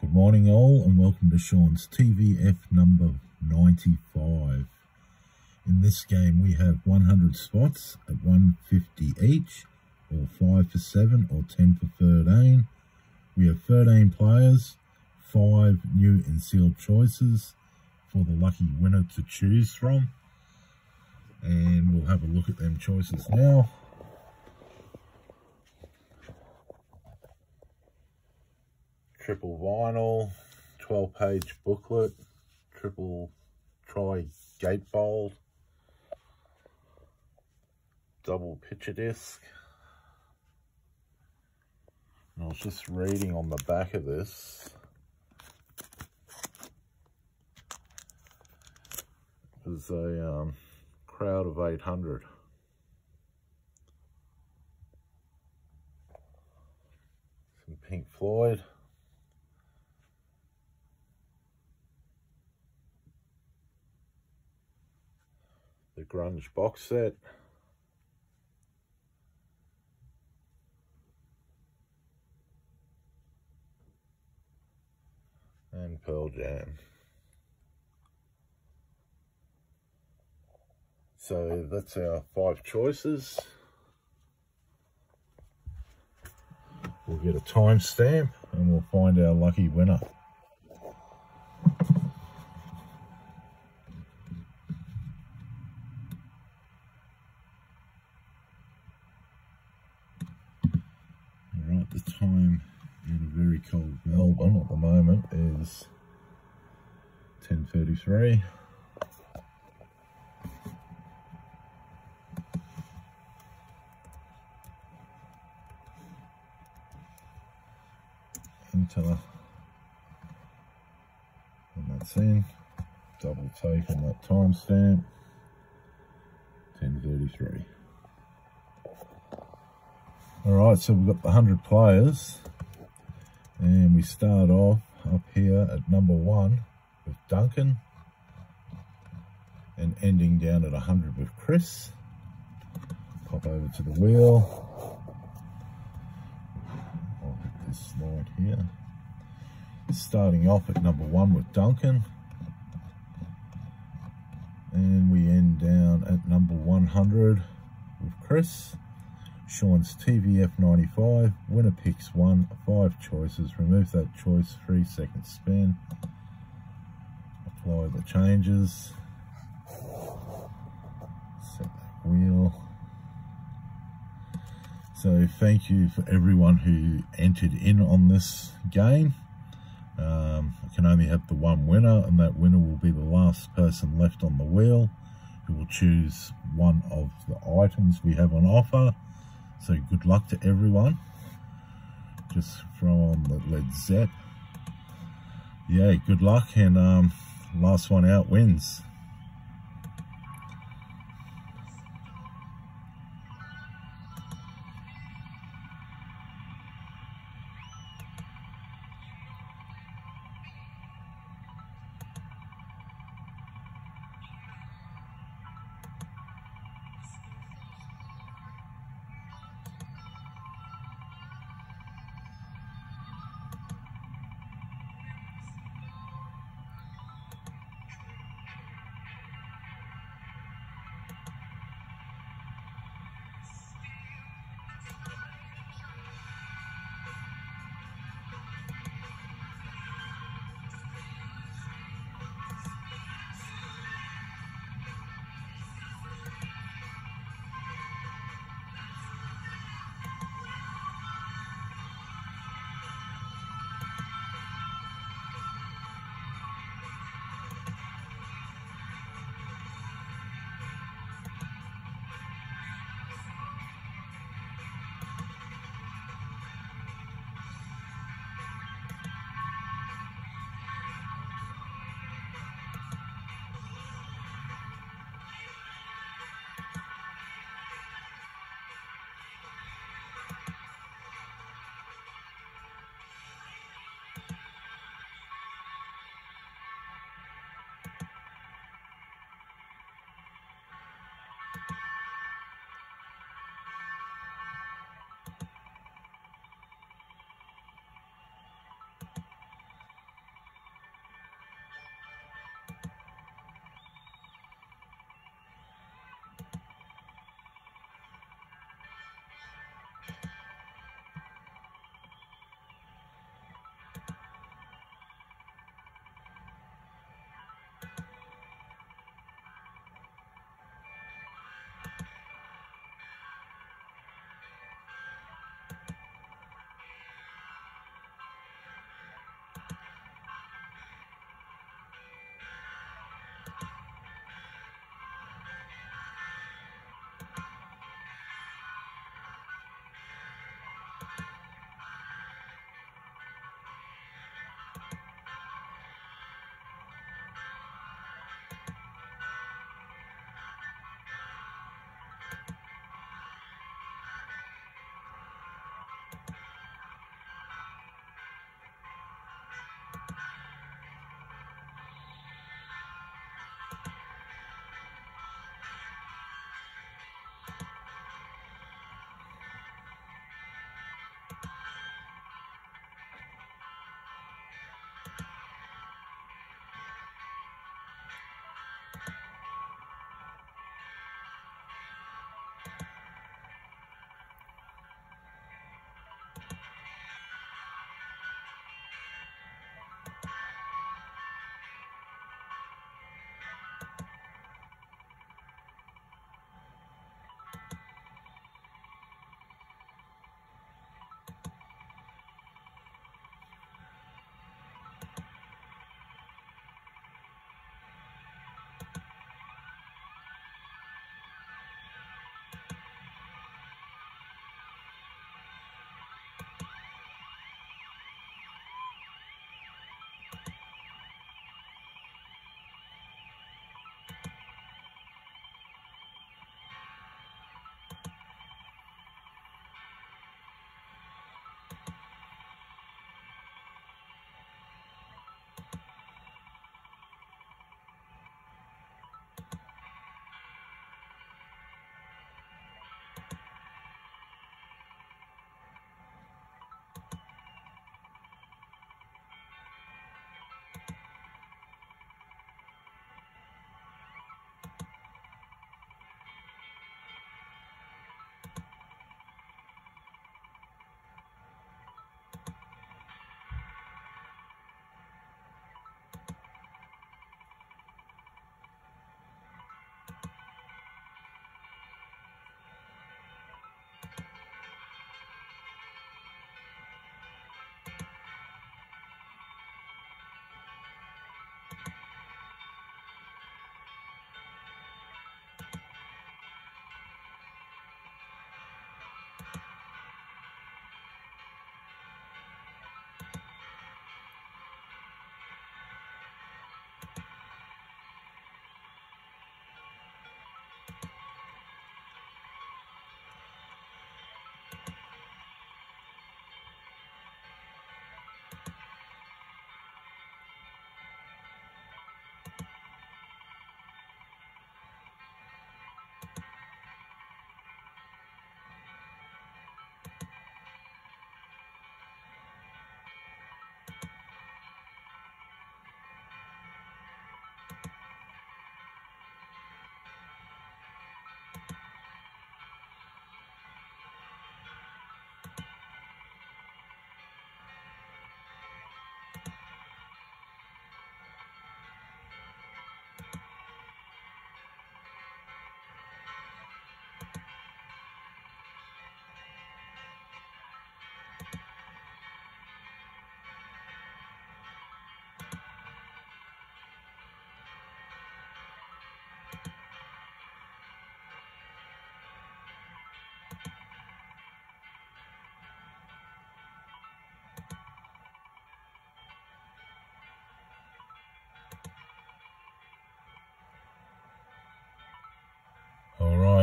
Good morning all, and welcome to Sean's TVF number 95. In this game we have 100 spots at 150 each, or 5 for 7 or 10 for 13. We have 13 players, 5 new and sealed choices for the lucky winner to choose from. And we'll have a look at them choices now. Triple vinyl, 12-page booklet, triple tri gatefold, double picture disc. And I was just reading on the back of this. There's a crowd of 800. Some Pink Floyd. The grunge box set. And Pearl Jam. So that's our 5 choices. We'll get a timestamp and we'll find our lucky winner. Alright, the time in a very cold Melbourne at the moment is 10:33. Enter, and that's in. Double take on that timestamp. 10:33. Alright, so we've got the 100 players, and we start off up here at number 1 with Duncan, and ending down at 100 with Chris. Pop over to the wheel. I'll hit this slide here. Starting off at number 1 with Duncan, and we end down at number 100 with Chris. Sean's TVF 95, winner picks 1, 5 choices, remove that choice, 3-second spin, apply the changes, set that wheel. So thank you for everyone who entered in on this game. I can only have the one winner, and that winner will be the last person left on the wheel, who will choose one of the items we have on offer. So good luck to everyone. Just throw on the Led Zepp. Yeah, good luck, and last one out wins.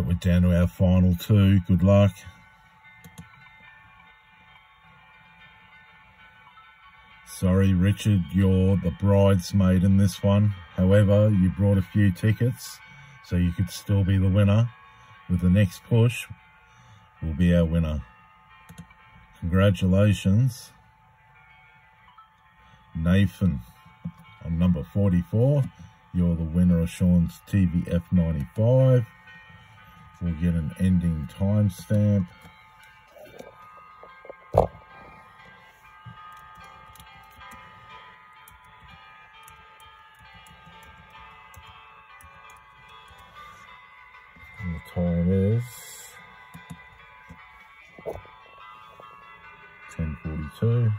Right, we're down to our final two. Good luck. Sorry, Richard, you're the bridesmaid in this one. However, you brought a few tickets, so you could still be the winner. With the next push, will be our winner. Congratulations, Nathan. On number 44, you're the winner of Sean's TVF 95. We'll get an ending timestamp. And the time is 10:42.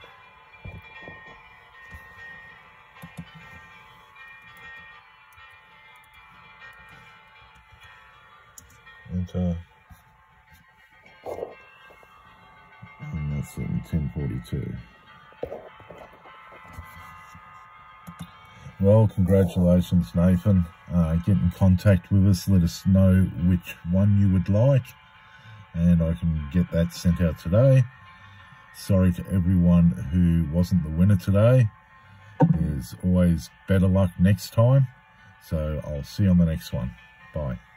Enter. And that's in 10:42. Well, congratulations, Nathan. Get in contact with us. Let us know which one you would like, and I can get that sent out today. Sorry to everyone who wasn't the winner today. There's always better luck next time. So I'll see you on the next one. Bye.